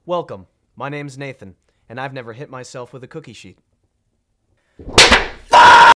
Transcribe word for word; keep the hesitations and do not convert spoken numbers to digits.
Welcome. My name's Nathan, and I've never hit myself with a cookie sheet.